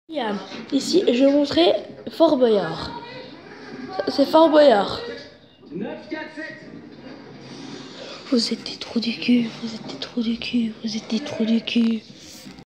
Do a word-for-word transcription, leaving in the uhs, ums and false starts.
Yann, ici je vais montrer Fort Boyard. C'est Fort Boyard. Vous êtes des trous du cul, vous êtes des trous du cul, vous êtes des trous du cul.